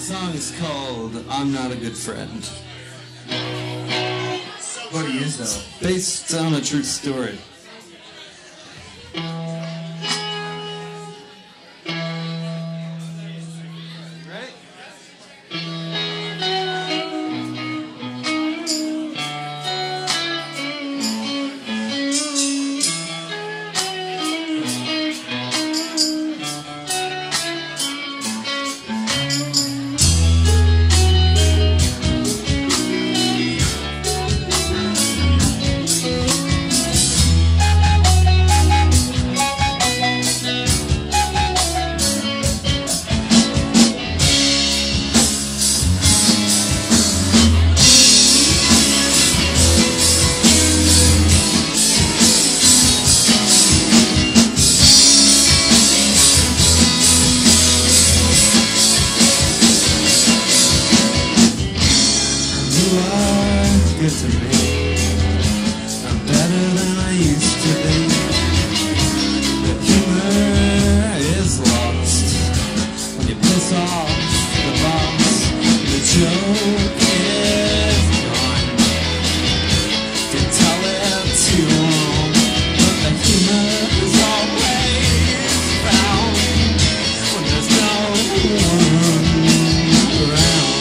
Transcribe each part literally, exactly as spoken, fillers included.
song's called I'm Not a Good Friend. What do you know? Based on a true story. Good to me. I'm better than I used to be. The humor is lost when you piss off the boss. The joke is gone. Can tell it too long, but the humor is always found when there's no one around.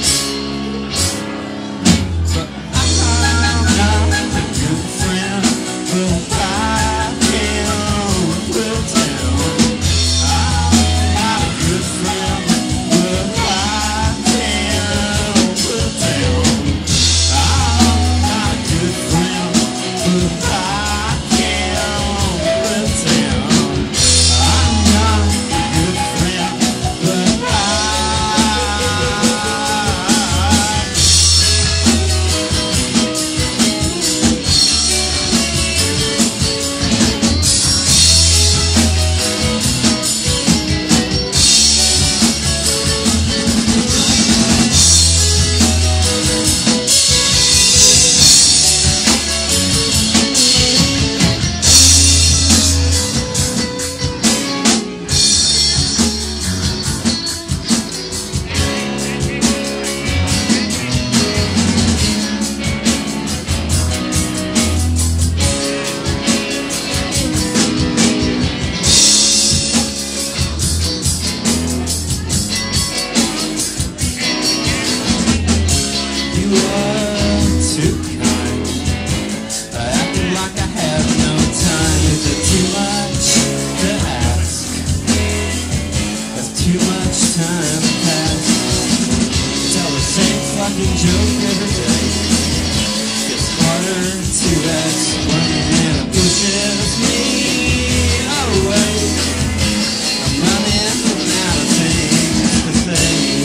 Joke every day. It's harder to explain, and it pushes me away. I'm running out of things to say,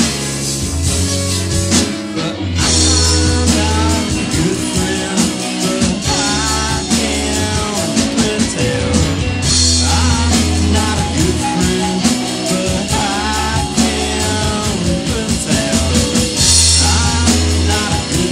but I'm not a good friend, but I can pretend. I'm not a good friend, but I can pretend. I'm not a good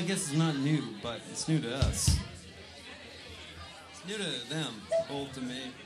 guess it's not new, but it's new to us. It's new to them, old to me.